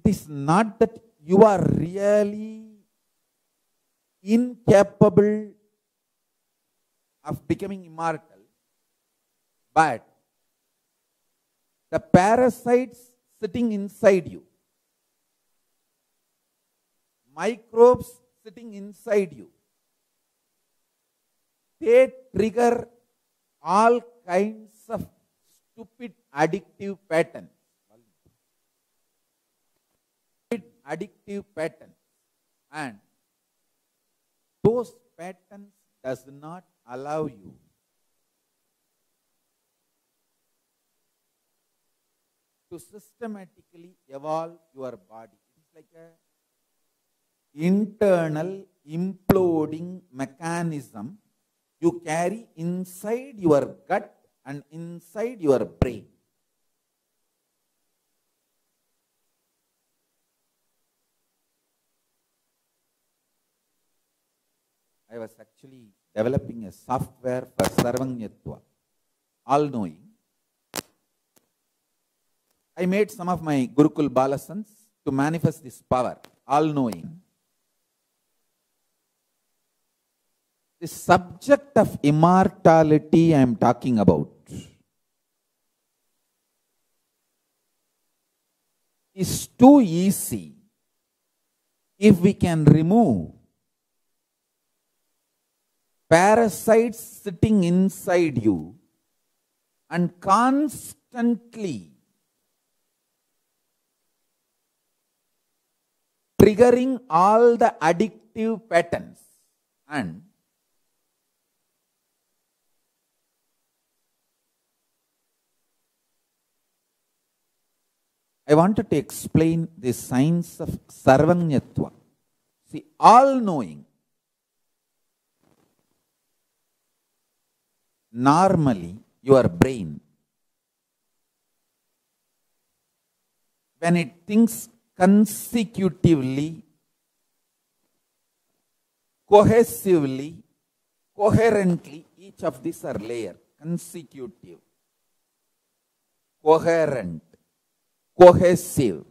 It is not that you are really incapable of becoming immortal, but the parasites sitting inside you, microbes sitting inside you, they trigger all kinds of stupid addictive patterns. And those patterns does not allow you to systematically evolve your body. It is like a internal imploding mechanism you carry inside your gut and inside your brain. I was actually developing a software for Sarvanyatva, all-knowing. I made some of my Gurukul Balasans to manifest this power, all-knowing. The subject of immortality I am talking about is too easy if we can remove parasites sitting inside you and constantly triggering all the addictive patterns. And I wanted to explain the science of Sarvanyatva. See, all-knowing. Normally, your brain, when it thinks consecutively, cohesively, coherently, each of these are layer, consecutive, coherent, cohesive.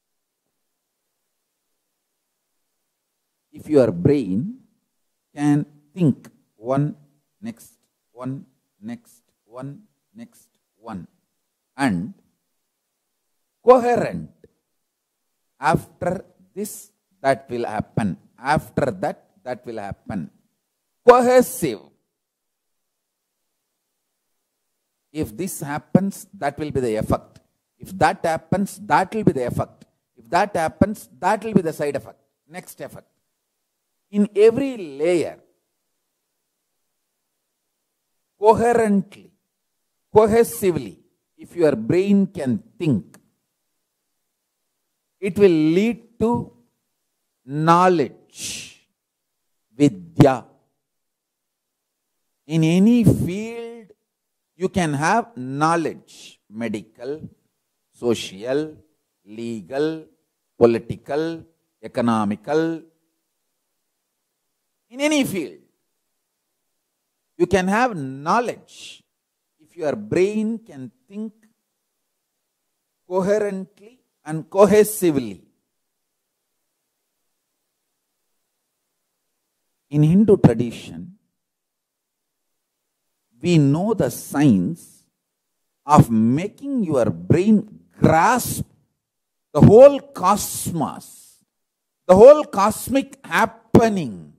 If your brain can think one, next, one, next, one, next, one, and coherent, after this, that will happen, after that, that will happen, cohesive. If this happens, that will be the effect. If that happens, that will be the effect. If that happens, that will be the side effect, next effect. In every layer, coherently, cohesively, if your brain can think, it will lead to knowledge, vidya. In any field, you can have knowledge, medical, social, legal, political, economical. In any field, you can have knowledge if your brain can think coherently and cohesively. In Hindu tradition, we know the science of making your brain grasp the whole cosmos, the whole cosmic happening